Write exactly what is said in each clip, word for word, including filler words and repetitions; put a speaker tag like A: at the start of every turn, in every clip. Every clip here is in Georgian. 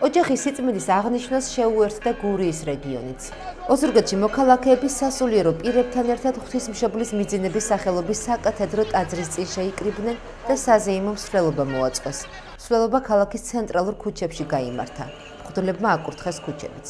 A: ოჯახის სიწმინდის აღნიშვნას შეუერთდა გურიის რეგიონიც. ოზურგეთში მოქალაქეები სასულიერო პირებთან ერთად ღვთისმშობლის მიძინების სახელობის საკათედრო ტაძრის წინ შეიკრიბნენ და საზეიმო მსვლელობა მოაწყვეს. მსვლელობა ქალაქის ცენტრალურ ქუჩებში გაიმართა. მღვდლებმა აკურთხეს ქუჩებიც.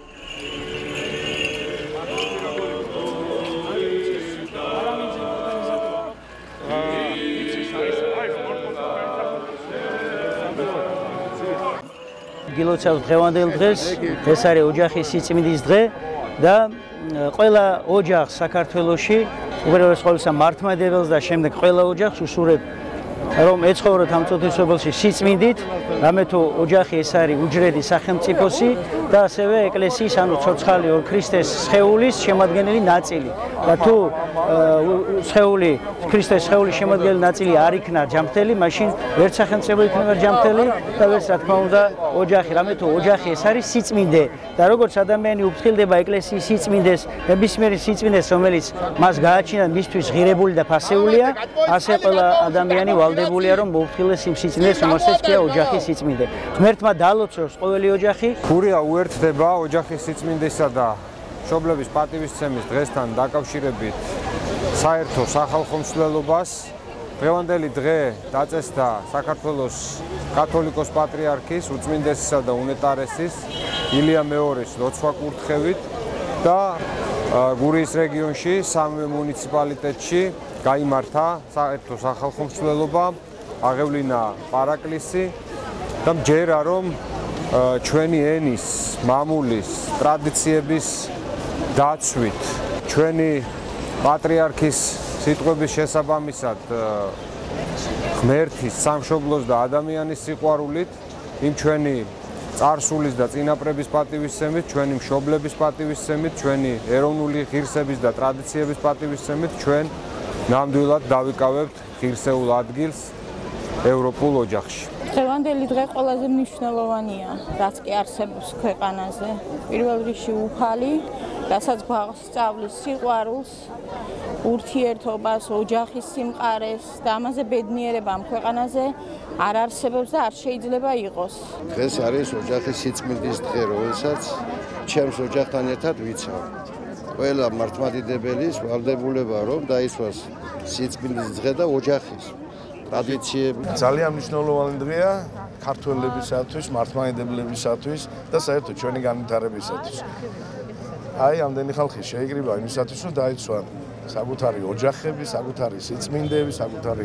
B: გილოცავთ დღევანდელ დღეს, ეს არის ოჯახის სიწმინდის დღე და ყველა ოჯახს საქართველოში, უპირველეს ყოვლისა მართლმადიდებელს და შემდეგ ყველა ოჯახს უსურებ რომ ეცხოვროთ ამ წუთისობაში სიწმინდით, რამე თუ ოჯახი ეს არის უჯრედი სახელმწიფოსი და ასევე ეკლესიის, ანუ ცოცხალი ორ ქრისტეს სხეულის შემადგენელი ნაწილი. და თუ სხეული, ქრისტეს სხეულის შემადგენელი ნაწილი არ იქნა ჯანმრთელი, მაშინ ვერც სახელმწიფო იქნება ჯანმრთელი და ვერც რა თქმა უნდა ოჯახი, რამე თუ ოჯახი ეს არის სიწმინდე და როგორც ადამიანი უფრთხილდება ეკლესიის სიწმინდეს, ნებისმიერ სიწმინდეს, რომელიც მას გააჩინა მისთვის ღირებული და ფასეულია, ასე ყველა ადამიანი ვალდებულია რომ მოუფრთხილდეს იმ სიწმინდეს, რომელსაც ქვია ოჯახის სიწმინდე. ღმერთმა დაალოცოს ყოველი ოჯახი.
C: გურია უერთდება ოჯახის სიწმინდესა და მშობლების პატივისცემის დღესთან დაკავშირებით საერთო სახალხო მსვლელობას. დღევანდელი დღე დაწესდა საქართველოს კათოლიკოს პატრიარქის უწმინდესისა და უნეტარესის ილია მეორის ლოცვა-კურთხევით და გურიის რეგიონში სამივე მუნიციპალიტეტში გაიმართა საერთო სახალხო მსვლელობა, აღევლინა პარაკლისი და მჯერა რომ ჩვენი ენის, მამულის, ტრადიციების დაცვით, ჩვენი პატრიარქის სიტყვების შესაბამისად ღმერთის, სამშობლოს და ადამიანის სიყვარულით, იმ ჩვენი წარსულის და წინაპრების პატივისცემით, ჩვენი მშობლების პატივისცემით, ჩვენი ეროვნული ღირსების და ტრადიციების პატივისცემით, ჩვენ ნამდვილად დავიკავებთ ღირსეულ ადგილს ევროპულ ოჯახში.
D: დღევანდელი დღე ყველაზე მნიშვნელოვანია, რაც კი არსებობს ქვეყანაზე. პირველ რიგში უფალი, რასაც გვასწავლის სიყვარულს, ურთიერთობას, ოჯახის სიმყარეს და ამაზე ბედნიერება ამ ქვეყანაზე არ არსებობს და არ შეიძლება იყოს.
E: დღეს არის ოჯახის სიწმინდის დღე, როდესაც ჩემს ოჯახთან ერთად ვიცავ. ყველა მართლმადიდებელის ვალდებულება რომ დაისვას სიწმინდის დღე და ოჯახის ტრადიციები.
F: ძალიან მნიშვნელოვანი დღეა ქართველებისათვის, მართლმადიდებლებისათვის და საერთოდ ჩვენი განვითარებისათვის. აი, ამდენი ხალხი შეიკრიბა იმისათვის, რომ დაიცვან საკუთარი ოჯახები, საკუთარი სიწმინდეები, საკუთარი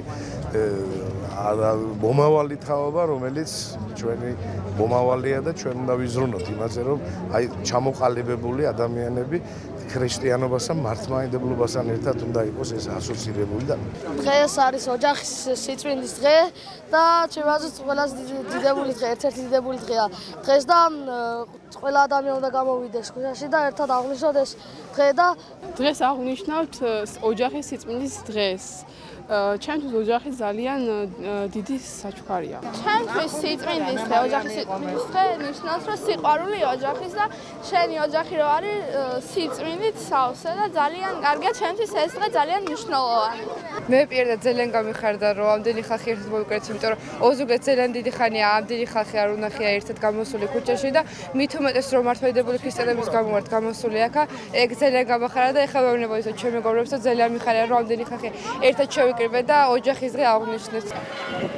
F: მომავალი თაობა, რომელიც ჩვენი მომავალია და ჩვენ უნდა ვიზრუნოთ იმაზე, რომ აი ჩამოყალიბებული ადამიანები ქრისტიანობასთან, მართლმადიდებლობასთან ერთად უნდა იყოს ეს ასოცირებული და
G: დღეს არის ოჯახის სიწმინდის დღე და ჩემ აზრით ყველაზე დიდებული დღე, ერთ-ერთი დიდებული დღეა. დღეს და ყველა ადამიანი უნდა გამოვიდეს ქუჩაში და ერთად აღნიშნოთ ეს დღე და
H: დღეს აღნიშნავთ ოჯახის სიწმინდის დღეს. ჩემთვის ოჯახი ძალიან დიდი საჩუქარია.
I: ჩემთვის სიწმინდის დღე, ოჯახის სიწმინდის დღე ნიშნავს, რომ სიყვარული ოჯახის და შენი ოჯახი რო არის სიწმინდით სავსე და ძალიან კარგია, ჩემთვის ეს დღე ძალიან მნიშვნელოვანი.
J: მე პირადად ძალიან გამიხარდა, რომ ამდენი ხალხი ერთად მოვიკრეთ, იმიტომ რომ ოზურგეთ ძალიან დიდი ხანია ამდენი ხალხი არ უნახია ერთად გამოსული ქუჩაში და მით უმეტეს რომ მართლმადიდებელი ქრისტიანების გამო ვართ გამოსული აქა, ეგ ძალიან გამახარა და ეხლა ვეუბნება ისო ჩემ მეგობრებსაც ძალიან მიხარია, რომ ამდენი ხალხი ერთად შევიკრიბეთ და ოჯახის დღე აღნიშნეთ.